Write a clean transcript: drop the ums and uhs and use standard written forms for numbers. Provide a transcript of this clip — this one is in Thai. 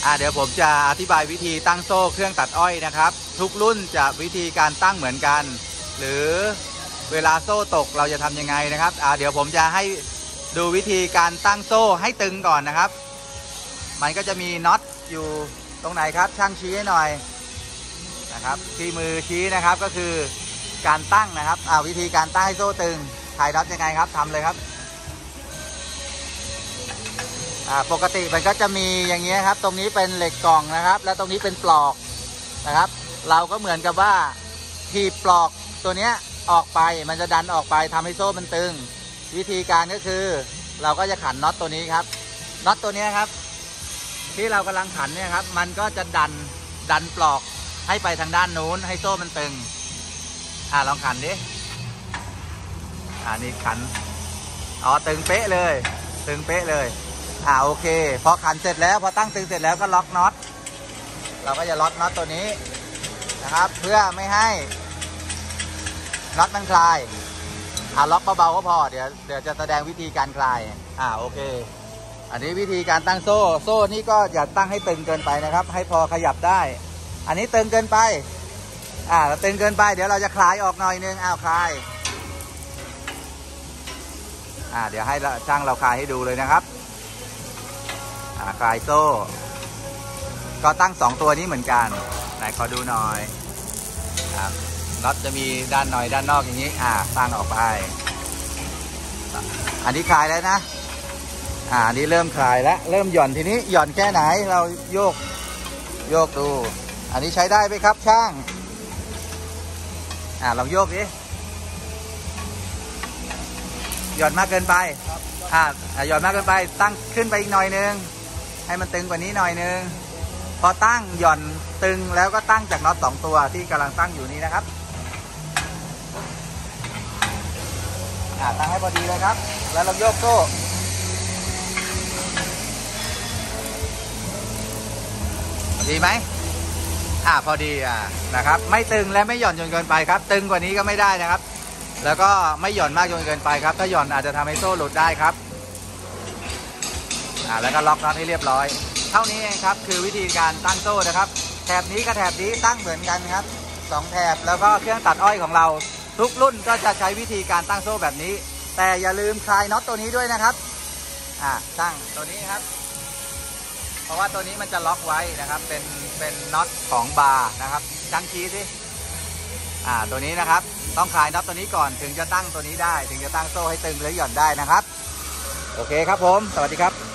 เดี๋ยวผมจะอธิบายวิธีตั้งโซ่เครื่องตัดอ้อยนะครับทุกรุ่นจะวิธีการตั้งเหมือนกันหรือเวลาโซ่ตกเราจะทำยังไงนะครับเดี๋ยวผมจะให้ดูวิธีการตั้งโซ่ให้ตึงก่อนนะครับมันก็จะมีน็อตอยู่ตรงไหนครับช่างชี้ให้หน่อยนะครับที่มือชี้นะครับก็คือการตั้งนะครับวิธีการตั้งให้โซ่ตึงถ่ายน็อตยังไงครับทำเลยครับปกติมันก็จะมีอย่างเงี้ยครับตรงนี้เป็นเหล็กกล่องนะครับและตรงนี้เป็นปลอกนะครับเราก็เหมือนกับว่าถีบปลอกตัวเนี้ยออกไปมันจะดันออกไปทำให้โซ่มันตึงวิธีการก็คือเราก็จะขันน็อตตัวนี้ครับน็อตตัวนี้ครับที่เรากำลังขันเนี่ยครับมันก็จะดันปลอกให้ไปทางด้านนู้นให้โซ่มันตึงลองขันดินี่ขันตึงเป๊ะเลยตึงเป๊ะเลยโอเคพอขันเสร็จแล้วพอตั้งตึงเสร็จแล้วก็ล็อกน็อตเราก็จะล็อกน็อตตัวนี้นะครับเพื่อไม่ให้น็อตมันคลายล็อกเบาๆก็พอเดี๋ยวจะแสดงวิธีการคลายโอเคอันนี้วิธีการตั้งโซ่นี่ก็อย่าตั้งให้ตึงเกินไปนะครับให้พอขยับได้อันนี้ตึงเกินไปตึงเกินไปเดี๋ยวเราจะคลายออกหน่อยนึงคลายเดี๋ยวให้ช่างเราคลายให้ดูเลยนะครับคลายโซ่ก็ตั้ง2ตัวนี้เหมือนกันไหนขอดูหน่อยน็อตจะมีด้านในด้านนอกอย่างนี้ตั้งออกไปอันนี้คลายแล้วนะอันนี้เริ่มคลายแล้วเริ่มหย่อนทีนี้หย่อนแค่ไหนเราโยกดูอันนี้ใช้ได้ไหมครับช่างลองโยกดิหย่อนมากเกินไปหย่อนมากเกินไปตั้งขึ้นไปอีกหน่อยนึงให้มันตึงกว่านี้หน่อยนึงพอตั้งหย่อนตึงแล้วก็ตั้งจากน็อต2ตัวที่กำลังตั้งอยู่นี้นะครับตั้งให้พอดีเลยครับแล้วเราโยกโซ่ดีไหมพอดีนะครับไม่ตึงและไม่หย่อนจนเกินไปครับตึงกว่านี้ก็ไม่ได้นะครับแล้วก็ไม่หย่อนมากจนเกินไปครับถ้าหย่อนอาจจะทำให้โซ่หลุดได้ครับแล้วก็ล็อกน็อตให้เรียบร้อยเท่านี้เองครับคือวิธีการตั้งโซ่นะครับแถบนี้กับแถบนี้ตั้งเหมือนกันครับ2แถบแล้วก็เครื่องตัดอ้อยของเราทุกรุ่นก็จะใช้วิธีการตั้งโซ่แบบนี้แต่อย่าลืมคลายน็อตตัวนี้ด้วยนะครับตั้งตัวนี้ครับเพราะว่าตัวนี้มันจะล็อกไว้นะครับเป็นน็อตของบาร์นะครับช่างชี้สิตัวนี้นะครับต้องคลายน็อตตัวนี้ก่อนถึงจะตั้งตัวนี้ได้ถึงจะตั้งโซ่ให้ตึงหรือหย่อนได้นะครับโอเคครับผมสวัสดีครับ